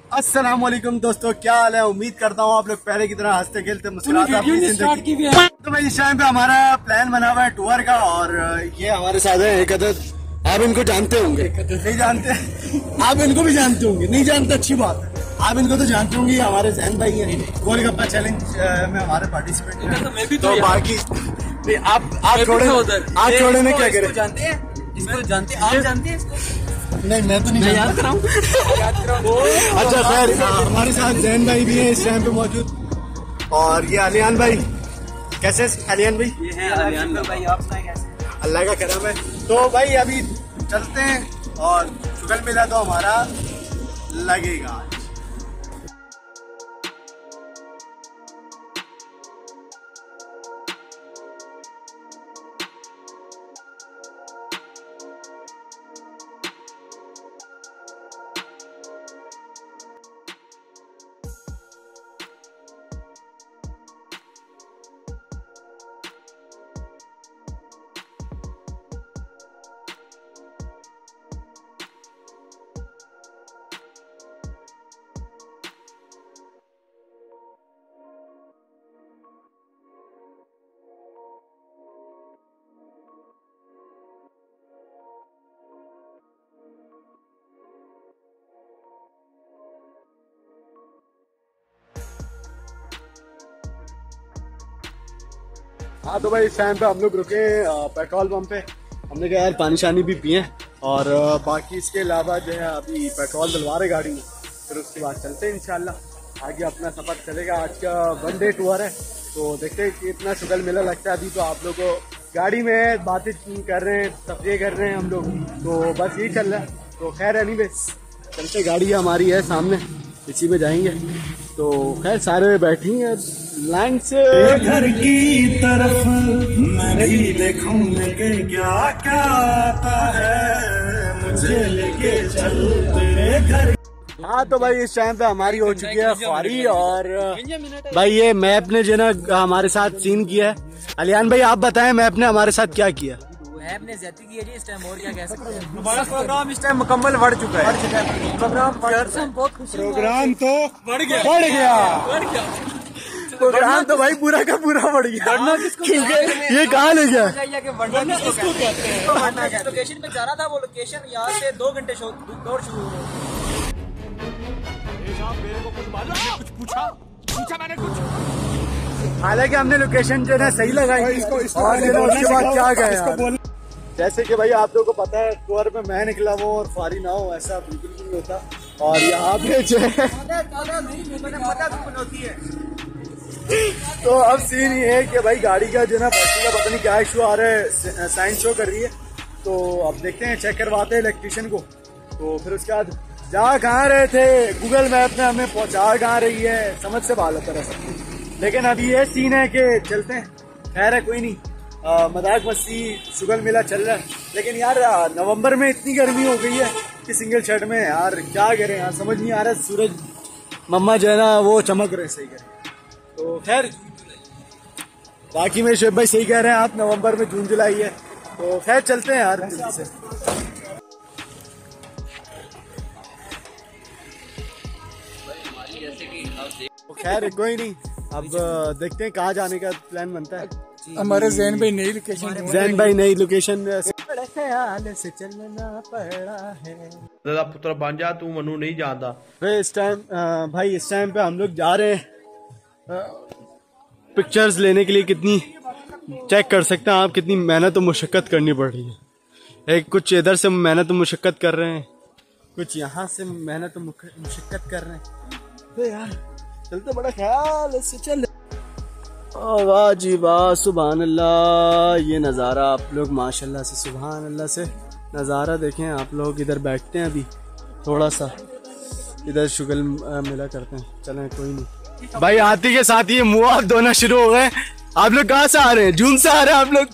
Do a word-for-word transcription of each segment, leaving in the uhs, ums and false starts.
अस्सलाम वालेकुम दोस्तों, क्या हाल है। उम्मीद करता हूँ आप लोग पहले की तरह हंसते खेलते मुस्कुराते अपनी जिंदगी। तो भाई इस टाइम पे हमारा प्लान बना हुआ है टूर का, और ये हमारे साथ है एक अदद। आप इनको जानते होंगे, नहीं जानते? आप इनको भी जानते होंगे, नहीं जानते अच्छी बात है। आप इनको तो जानते होंगे, हमारे जैन भाई हैं, गोलगप्पा चैलेंज में हमारे पार्टिसिपेंट हैं। तो बाकी आप आप छोड़े आप छोड़े ने क्या करें? जानते हैं इसको? जानते हैं? आप जानते हैं इसको? नहीं, मैं तो नहीं मैं याद कराऊं। अच्छा खैर, हमारे साथ जैन भाई भी हैं इस टाइम पे मौजूद, और ये अलियान भाई। कैसे अलियान भाई? ये है अलियान भाई। आप सुनाए कैसे? अल्लाह का करम है। तो भाई अभी चलते हैं, और शुगर मेला तो हमारा लगेगा। हाँ तो भाई इस टाइम पे हम लोग रुके पेट्रोल पंप पे। हमने कहा यार पानी शानी भी पिए, और बाकी इसके अलावा जो है अभी पेट्रोल डलवा रहे गाड़ी में, फिर उसके बाद चलते हैं इंशाल्लाह आगे अपना सफर चलेगा। आज का वन डे टूर है, तो देखते हैं कि इतना शुगर मेला लगता है। अभी तो आप लोग को गाड़ी में बातें कर रहे हैं, तफरीह कर रहे हैं हम लोग, तो बस यही चल रहा है। तो खैर एनीवेज चलते, गाड़ी हमारी है सामने, इसी में जाएंगे। तो खैर सारे बैठी हैं लाइन से। घर की तरफ मैं भी देखूं लेके क्या क्या आता है, मुझे लेके चल तेरे घर। हाँ तो भाई इस टाइम पे हमारी हो चुकी है ख्वारी, और भाई ये मैप ने जो ना हमारे साथ सीन किया है। अलियान भाई आप बताएं मैप ने हमारे साथ क्या किया? मैप ने ज्यादती की है जी इस टाइम, और क्या कह सकते हैं। हमारा प्रोग्राम इस टाइम मुकम्मल बढ़ चुका है। प्रोग्राम बहुत खुशी, प्रोग्राम तो बढ़ गया बढ़ गया बढ़ गया प्रोग्राम तो भाई पूरा का पूरा बढ़ गया। ये कहाँ ले गया? लोकेशन पे जा रहा था, वो लोकेशन यहाँ से दो घंटे दौड़ शुरू हो गई। कुछ पूछा पूछा मैंने कुछ, हालांकि हमने लोकेशन जो है सही लगाई, और उसके बाद क्या गया। जैसे कि भाई आप लोगों को पता है टूर में मैं निकला वो और फारी ना हो, ऐसा बिल्कुल नहीं होता। और यहाँ पे जो है तो अब सीन ये है कि भाई गाड़ी का जो है बैटरी का पता नहीं क्या इशू आ रहा है, साइन शो कर रही है। तो अब देखते हैं, चेक करवाते हैं इलेक्ट्रिशियन को। तो फिर उसके बाद जा कहाँ रहे थे, गूगल मैप ने हमें पहुंचा कहाँ रही है, समझ से बाहर होता है सब। लेकिन अभी ये सीन है कि चलते हैं। खैर है कोई नहीं, मजाक मस्ती शुगर मेला चल रहा है। लेकिन यार नवंबर में इतनी गर्मी हो गई है कि सिंगल शर्ट में यार क्या करें, यार समझ नहीं आ रहा। सूरज मम्मा जो है ना वो चमक रहे, सही करें। तो खैर बाकी में शेख भाई सही कह रहे हैं, आप नवंबर में जून जुलाई है। तो खैर चलते हैं यार जल्दी से। तो खैर कोई नहीं, अब देखते हैं कहाँ जाने का प्लान बनता है। हमारे जैन भाई नई लोकेशन जैन भाई नई लोकेशन से चलना पड़ा है। दादा पुत्र बन जा, तू मनु नहीं जानता। भाई इस टाइम भाई इस टाइम पे हम लोग जा रहे हैं पिक्चर्स लेने के लिए। कितनी चेक कर सकते हैं आप कितनी मेहनत और मुशक्कत करनी पड़ रही है। एक कुछ इधर से मेहनत और मुशक्कत कर रहे हैं, कुछ यहाँ से मेहनत और मुशक्कत कर रहे हैं। तो यार चलते बड़ा ख्याल से चल। वाह जी वाह, सुभान अल्लाह। ये नज़ारा आप लोग माशाल्लाह से, सुभान अल्लाह से नज़ारा देखें आप लोग। इधर बैठते हैं अभी थोड़ा सा, इधर शुगर मिला करते हैं। चलें कोई नहीं भाई, हाथी के साथ ये मुँह हाथ धोना शुरू हो गए। आप लोग कहाँ से आ रहे हैं? जून से आ रहे हैं आप लोग?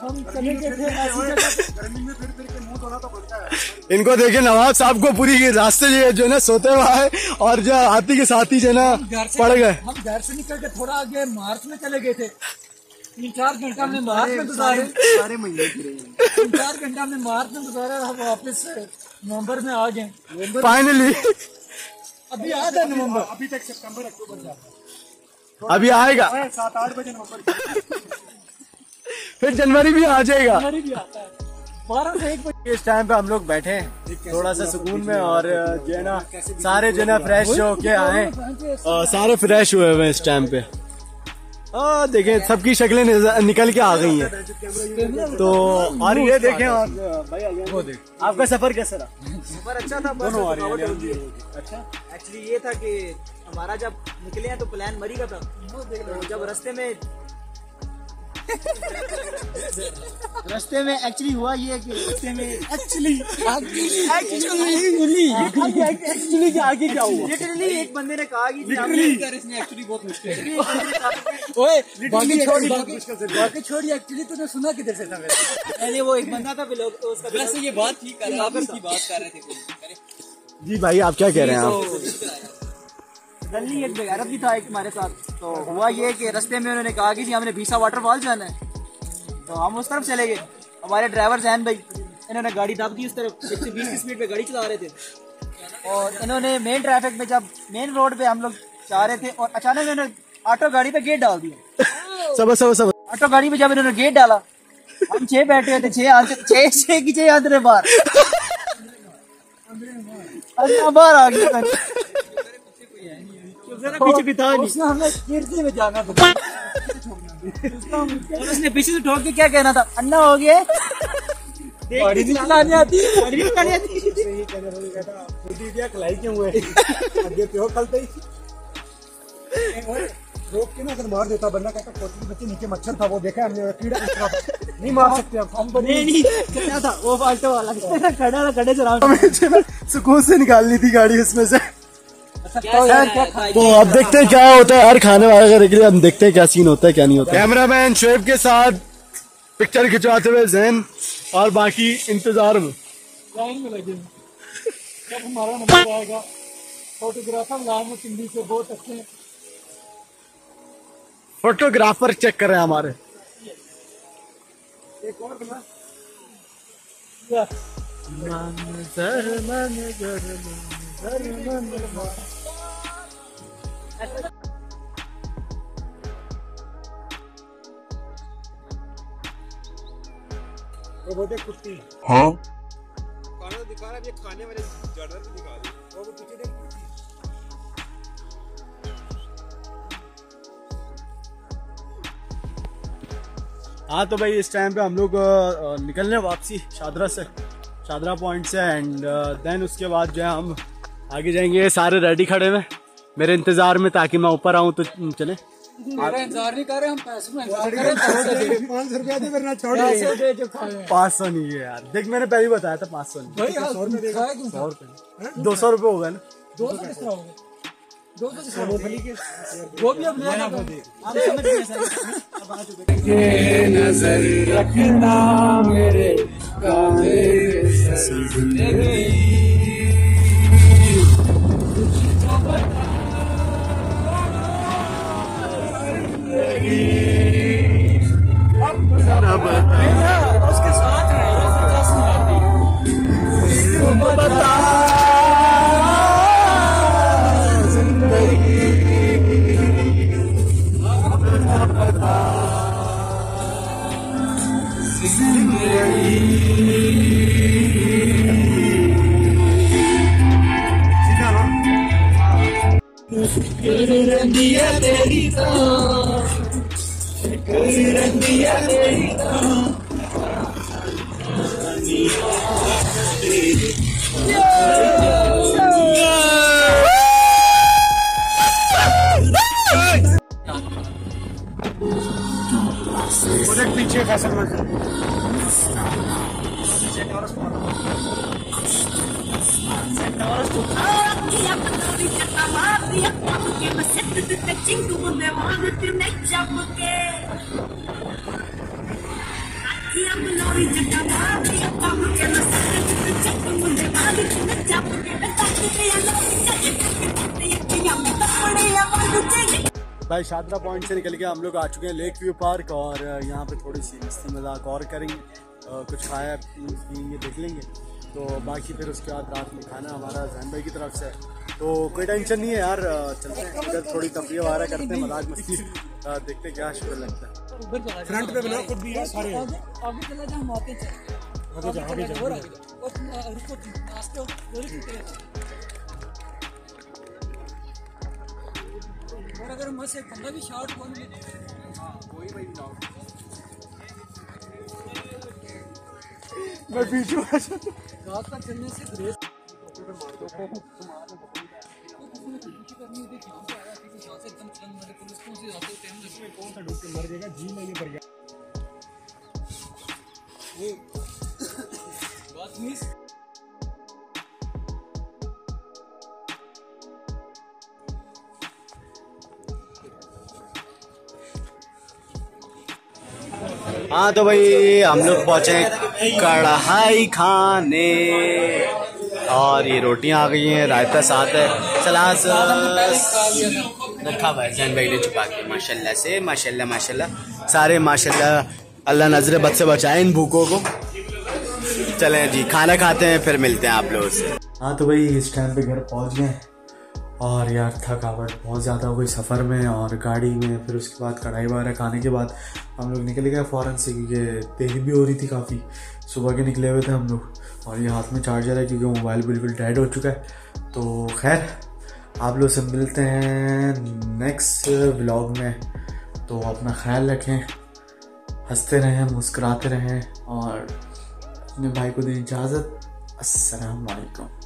इनको देखे नवाब साहब को पूरी रास्ते जो है ना सोते हुआ है, और जो हाथी के साथ ही जो है ना पड़ गए। हम घर से निकल के थोड़ा आगे मार्च में चले गए थे, तीन चार घंटा हमने मार्च में गुजारे, सारे महीने तीन चार घंटा हमने मार्च में गुजारा। हम वापस नवंबर में आ गए फाइनली। अभी आधा नवंबर, अभी तक सितंबर अक्टूबर जाता है, अभी आएगा सात आठ बजे नवंबर फिर जनवरी भी आ जाएगा, जनवरी भी आता है बारह से एक बजे। इस टाइम पे हम लोग बैठे हैं थोड़ा सा सुकून में और जो है ना सारे जो है ना फ्रेश होके आए, सारे फ्रेश हुए हुए इस टाइम पे। हाँ देखें सबकी शक्लें निकल के आ गई हैं तो, और ये देखें और भाई वो देख आपका सफर कैसा रहा? सफर अच्छा था, बस थकावट होती है। अच्छा एक्चुअली ये था कि हमारा जब निकले हैं तो प्लान मरी का था, तो जब रास्ते में रास्ते में एक्चुअली हुआ ये कि रास्ते में एक्चुअली एक्चुअली एक्चुअली आगे क्या हुआ, लिटरली एक बंदे ने कहा कि एक्चुअली बहुत मुश्किल ओए बाकी छोड़ बाकी छोड़ एक्चुअली तूने सुना किधर से था? मैंने वो एक बंदा था उसका, वैसे ये बात ठीक कर रहा है, बात कर रहे थे जी भाई आप क्या कह रहे हैं? आप गली एक बेगारत भी था एक हमारे साथ, तो हुआ ये कि रास्ते में उन्होंने कहा कि जी हमने भीसा वाटरफॉल जाना है, तो हम उस तरफ चले गए। हमारे ड्राइवर जैन भाई इन्होंने गाड़ी दाब दी उस तरफ, एक सौ बीस की स्पीड पे गाड़ी चला रहे थे, और इन्होंने मेन ट्रैफिक में जब मेन रोड पे हम लोग जा रहे थे और अचानक इन्होंने ऑटो गाड़ी पे गेट डाल दिया। सब सब सब ऑटो गाड़ी पे जब इन्होंने गेट डाला, हम छह बैठे हुए थे, छह छह छह की छह आंदरे बाहर बाहर आ गया, पीछे भी था नहीं, उसने हमें गिरते में जाना था और उसने पीछे से ठोक के क्या कहना था, अन्ना हो गया गाड़ी नहीं चलानी आती, गाड़ी नहीं चलानी आती, यही कहने वाले कहता खुद ही दिया खिलाई क्यों हुए आगे प्यो खलते ही रोक के ना अगर मार देता, बंदा कहता कोटी बच्चे नीचे मच्छर था वो देखा हमने, कीड़ा नहीं मार सकते हम तो नहीं नहीं क्या था वो फाल्टो वाला खड़ा खड़े से सुकून से निकालनी थी गाड़ी उसमें से। क्या तो अब देखते हैं क्या होता है, हर खाने वाले के लिए हम देखते हैं क्या सीन होता है क्या नहीं होता। कैमरामैन शोएब के साथ पिक्चर खिंचवाते हुए जैन और बाकी इंतजार में लाइन में लगे, जब हमारा नंबर आएगा फोटोग्राफर लाएंगे पिंडी से, बहुत अच्छे फोटोग्राफर चेक कर रहे हैं हमारे। एक और बना वो देख कुत्ती हाँ खाना तो दिखा रहा है, ये खाने वाले जानवर भी दिखा रहे हैं, वो पीछे देख कुत्ती। हाँ तो भाई इस टाइम पे हम लोग निकल रहे हैं वापसी शादरा से, शादरा पॉइंट से, एंड देन उसके बाद जो है हम आगे जाएंगे। सारे रेडी खड़े हुए मेरे इंतजार में ताकि मैं ऊपर आऊँ तो चले। मेरा इंतजार नहीं कर रहे हम, पैसे में इंतजार कर रहे हैं, पाँच सौ रुपया दे वरना छोड़ दे। पाँच सौ नहीं है यार, देख मैंने पहले बताया था पाँच सौ नहीं, सौ रुपये सौ रुपये दो सौ रुपये होगा ना, दो सौ किस तरह होगा, दो सौ किस तरह होगा, वो भी अब लेना हम समझ गए सर, अब आ चुके ये नजर रखना मेरे उसके साथ है रंदिया तेरी तो रंदिया तेरी उधर पीछे फैसल मंजर भाई शादरा पॉइंट से निकल के हम लोग आ चुके हैं लेक व्यू पार्क, और यहाँ पे थोड़ी सी मस्ती मजाक और करेंगे, कुछ खाया पियेंगे देख लेंगे, तो बाकी फिर उसके बाद रात में खाना हमारा जैन भाई की तरफ से तो कोई टेंशन नहीं है यार, चलते हैं इधर थोड़ी तफरीह वगैरह करते हैं, मजाक मस्ती देखते क्या शुक्र लगता है। फ्रंट पे बना खुद भी है सारे आगे आगे चला जा, हम आते चले आगे जा आगे जा और आगे और रुको रास्ते और और अगर हम से कंधा भी शॉट कौन ले कोई भाई ना मैं बीच में रास्ता चलने से ग्रेस करनी होती है, यहाँ से आया कि यहाँ से एकदम चलन वाले पुलिस कौन सी जाते टाइम लगता है, कौन सा डूब के मर जाएगा जी में ये पड़ गया वो बात नहीं। हाँ तो भाई हम लोग पहुंचे कढ़ाई खाने और ये रोटियां आ गई हैं, रायता साथ है, सलाद रखा हुआ है जैन भाई ने छुपा के। माशाल्लाह से माशाल्लाह माशाल्लाह सारे माशाल्लाह, अल्लाह नजरे बद से बचाए इन भूखों को। चलें जी खाना खाते हैं फिर मिलते हैं आप लोगों से। हाँ तो भाई इस टाइम पे घर पहुंच गए और यार थकावट बहुत ज़्यादा हो गई सफ़र में और गाड़ी में, फिर उसके बाद कढ़ाई वगैरह खाने के बाद हम लोग निकल गए फ़ौरन से क्योंकि देरी भी हो रही थी काफ़ी, सुबह के निकले हुए थे हम लोग और ये हाथ में चार्जर है क्योंकि मोबाइल बिल्कुल डेड हो चुका है। तो खैर आप लोग से मिलते हैं नेक्स्ट व्लॉग में, तो अपना ख्याल रखें, हंसते रहें, मुस्कुराते रहें और अपने भाई को दें इजाज़त। अस्सलाम वालेकुम।